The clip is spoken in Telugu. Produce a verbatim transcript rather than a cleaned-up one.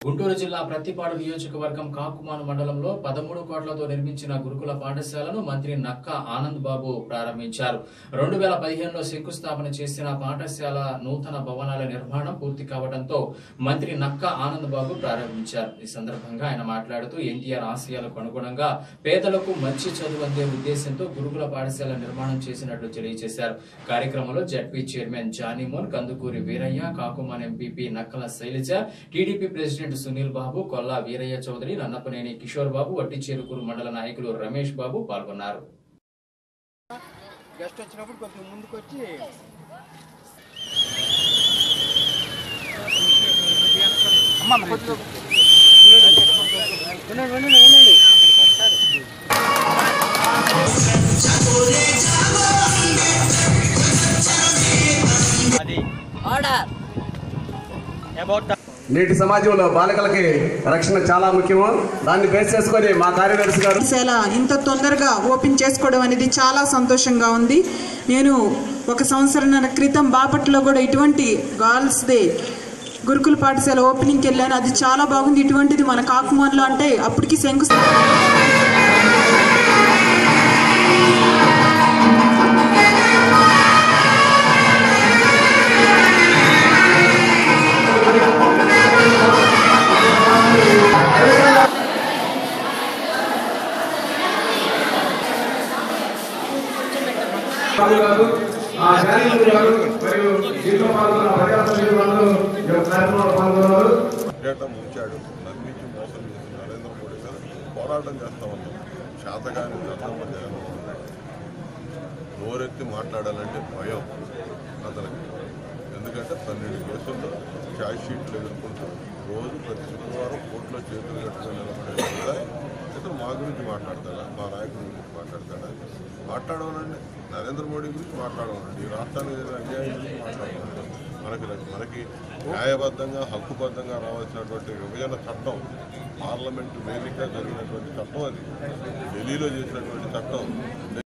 గుంటూరు జిల్లా ప్రత్తిపాడు నియోజకవర్గం కాకుమాను మండలంలో పదమూడు కోట్లతో నిర్మించిన గురుకుల పాఠశాలను మంత్రి నక్క ఆనంద్ బాబు ప్రారంభించారు. రెండు వేల పదిహేనులో శంకుస్థాపన చేసిన పాఠశాల నూతన భవనాల నిర్మాణం పూర్తి కావడంతో మంత్రి నక్క ఆనంద్ బాబు ప్రారంభించారు. ఈ సందర్భంగా ఆయన మాట్లాడుతూ ఎన్టీఆర్ ఆశయాలకు అనుగుణంగా పేదలకు మంచి చదువు అందే ఉద్దేశంతో గురుకుల పాఠశాల నిర్మాణం చేసినట్లు తెలియజేశారు. కార్యక్రమంలో ZP chairman Jonymon, Kandukuri Veeraiah, Kakumanu MPP Nakkala Shailaja, TDP president Sunil Babu, Kolla Veeraiah Chowdary, Nannapaneni Kishore Babu, Vatticherukuru మండల నాయకులు రమేష్ బాబు పాల్గొన్నారు. గెస్ట్ వచ్చినప్పుడు కొంచెం ముందుకు వచ్చి నేటి సమాజంలో బాలికలకి రక్షణ చాలా ముఖ్యము. దాన్ని బేస్ చేసుకొని మా కార్యదర్శి గారు ఇంత తొందరగా ఓపెన్ చేసుకోవడం అనేది చాలా సంతోషంగా ఉంది. నేను ఒక సంవత్సరం క్రితం బాపట్లలో కూడా ఇటువంటి గర్ల్స్ డే గురుకుల పాఠశాల ఓపెనింగ్కి వెళ్ళాను. అది చాలా బాగుంది. ఇటువంటిది మన కాకుమాన్లో అంటే అప్పటికి శంకుస్థాపన ముంచాడు, నమ్మించి మోసం చేసి నరేంద్ర మోడీ గారు పోరాటం చేస్తా ఉన్నాం. శాతగాని నరేంద్ర జగన్మోహన్ రెడ్డి నోరెత్తి మాట్లాడాలంటే భయం అతనికి. ఎందుకంటే పన్నెండు కేసుల్లో ఛార్జ్ షీట్లు ఎదుర్కొంటూ రోజు ప్రతి శుక్రవారం కోర్టులో చేతులు కట్టుకుని నిలబడే కదా. ఇతను మా గురించి మాట్లాడతాడా, మా నాయకుడి గురించి మాట్లాడతాడా? మాట్లాడమనండి, నరేంద్ర మోడీ గురించి మాట్లాడమనండి, ఈ రాష్ట్రానికి ఏదైనా అన్యాయం గురించి మాట్లాడమనండి. మనకి మనకి న్యాయబద్ధంగా హక్కుబద్ధంగా రావాల్సినటువంటి విభజన చట్టం, పార్లమెంటు వేదికగా జరిగినటువంటి చట్టం, అది ఢిల్లీలో చేసినటువంటి చట్టం.